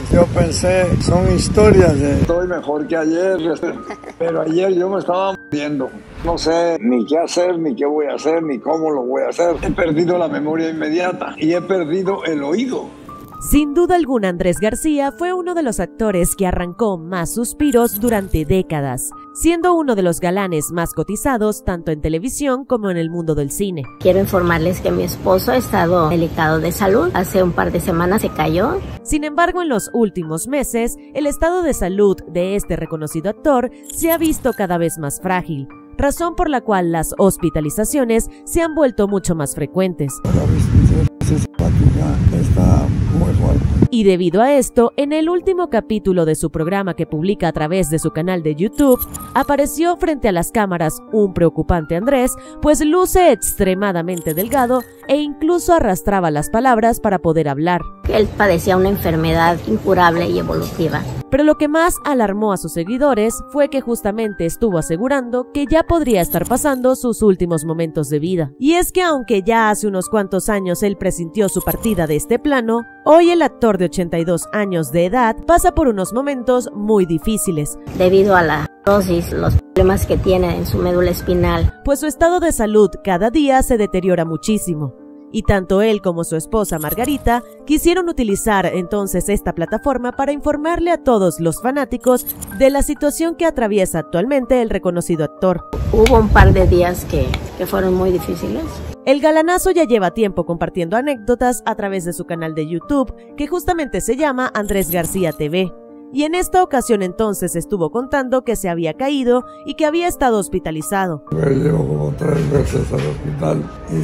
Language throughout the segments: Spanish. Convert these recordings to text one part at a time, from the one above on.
Yo pensé, son historias de estoy mejor que ayer, pero ayer yo me estaba muriendo. No sé ni qué hacer, ni qué voy a hacer, ni cómo lo voy a hacer. He perdido la memoria inmediata y he perdido el oído. Sin duda alguna, Andrés García fue uno de los actores que arrancó más suspiros durante décadas, siendo uno de los galanes más cotizados tanto en televisión como en el mundo del cine. Quiero informarles que mi esposo ha estado delicado de salud. Hace un par de semanas se cayó. Sin embargo, en los últimos meses, el estado de salud de este reconocido actor se ha visto cada vez más frágil, razón por la cual las hospitalizaciones se han vuelto mucho más frecuentes. Está muy fuerte. Y debido a esto, en el último capítulo de su programa que publica a través de su canal de YouTube, apareció frente a las cámaras un preocupante Andrés, pues luce extremadamente delgado e incluso arrastraba las palabras para poder hablar. Él padecía una enfermedad incurable y evolutiva. Pero lo que más alarmó a sus seguidores fue que justamente estuvo asegurando que ya podría estar pasando sus últimos momentos de vida. Y es que aunque ya hace unos cuantos años él presintió su partida de este plano, hoy el actor de 82 años de edad pasa por unos momentos muy difíciles. Debido a la cirrosis, los problemas que tiene en su médula espinal. Pues su estado de salud cada día se deteriora muchísimo. Y tanto él como su esposa Margarita quisieron utilizar entonces esta plataforma para informarle a todos los fanáticos de la situación que atraviesa actualmente el reconocido actor. Hubo un par de días que fueron muy difíciles. El galanazo ya lleva tiempo compartiendo anécdotas a través de su canal de YouTube, que justamente se llama Andrés García TV. Y en esta ocasión entonces estuvo contando que se había caído y que había estado hospitalizado. Me llevo como 3 veces al hospital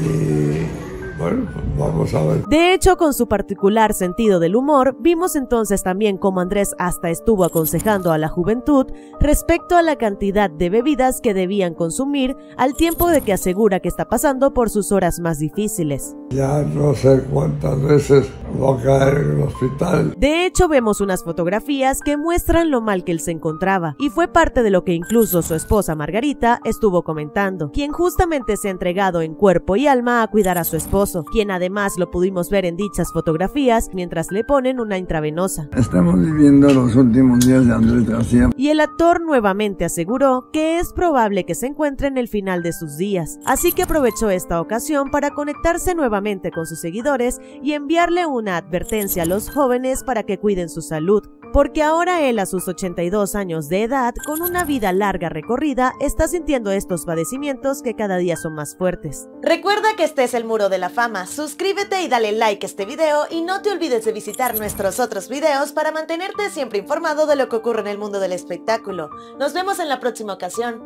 y... bueno, pues vamos a ver. De hecho, con su particular sentido del humor, vimos entonces también cómo Andrés hasta estuvo aconsejando a la juventud respecto a la cantidad de bebidas que debían consumir al tiempo de que asegura que está pasando por sus horas más difíciles. Ya no sé cuántas veces voy a caer en el hospital. De hecho, vemos unas fotografías que muestran lo mal que él se encontraba, y fue parte de lo que incluso su esposa Margarita estuvo comentando, quien justamente se ha entregado en cuerpo y alma a cuidar a su esposo, quien además lo pudimos ver en dichas fotografías mientras le ponen una intravenosa. Estamos viviendo los últimos días de Andrés García. Y el actor nuevamente aseguró que es probable que se encuentre en el final de sus días, así que aprovechó esta ocasión para conectarse nuevamente con sus seguidores y enviarle una advertencia a los jóvenes para que cuiden su salud, porque ahora él a sus 82 años de edad, con una vida larga recorrida, está sintiendo estos padecimientos que cada día son más fuertes. Recuerda que este es el Muro de la Fama, suscríbete y dale like a este video y no te olvides de visitar nuestros otros videos para mantenerte siempre informado de lo que ocurre en el mundo del espectáculo. Nos vemos en la próxima ocasión.